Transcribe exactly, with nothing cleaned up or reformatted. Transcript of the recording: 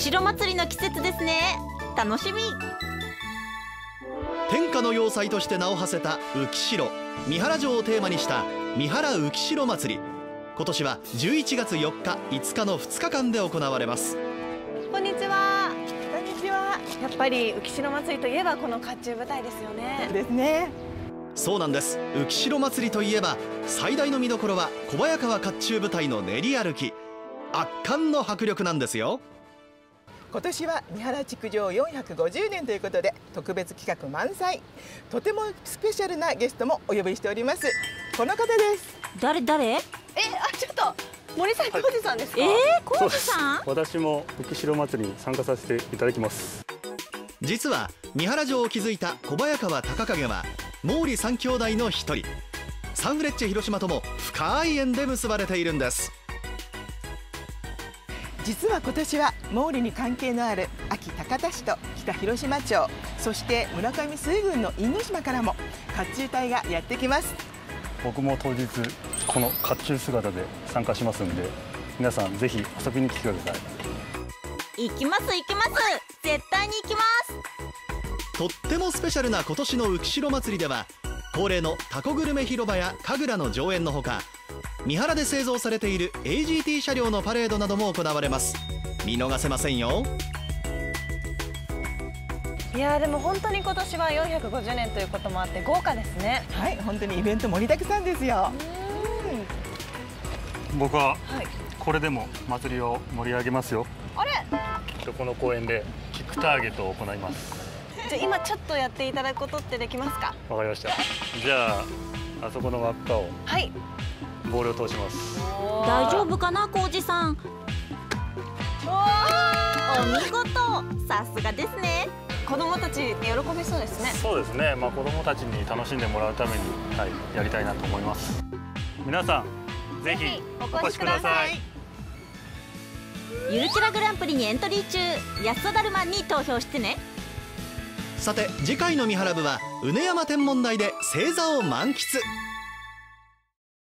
城祭りの季節ですね。楽しみ。 天下の要塞として名を馳せた浮城三原城をテーマにした三原浮城祭り、今年はじゅういちがつよっか、いつかのふつかかんで行われます。 こんにちは。こんにちは。やっぱり浮城祭りといえばこの甲冑舞台ですよね。 そうですね。 そうなんです。浮城祭りといえば最大の見どころは小早川甲冑舞台の練り歩き。圧巻の迫力なんですよ。 今年は三原築城よんひゃくごじゅうねんということで特別企画満載、とてもスペシャルなゲストもお呼びしております。この方です。 誰誰？ え、あ、ちょっと森崎浩二さんですか？ えー、浩二さん？ 私も浮城祭りに参加させていただきます。 実は三原城を築いた小早川隆景は毛利三兄弟の一人。サンフレッチェ広島とも深い縁で結ばれているんです。 実は今年は毛利に関係のある安芸高田市と北広島町、そして村上水軍の因島からも甲冑隊がやってきます。 僕も当日この甲冑姿で参加しますんで、皆さんぜひ遊びに来てください。行きます行きます。絶対に行きます。 とってもスペシャルな今年の浮城祭りでは恒例のタコグルメ広場や神楽の上演のほか、三原で製造されている エージーティー 車両のパレードなども行われます。見逃せませんよ。 いやー、でも本当に今年はよんひゃくごじゅうねんということもあって豪華ですね。 はい、本当にイベント盛りだくさんですよ。 僕はこれでも祭りを盛り上げますよ。 あれ、 この公園でキックターゲットを行います。 じゃあ今ちょっとやっていただくことってできますか？ わかりました。じゃああそこの輪っかを、 はい、 ボールを通します。 大丈夫かな、浩二さん。お見事、さすがですね。 子供たち喜びそうですね。 そうですね。まあ子供たちに楽しんでもらうために、はい、やりたいなと思います。皆さんぜひお越しください。 ゆるキャラグランプリにエントリー中、安田だるまに投票してね。 さて次回の三原部は畝山天文台で星座を満喫。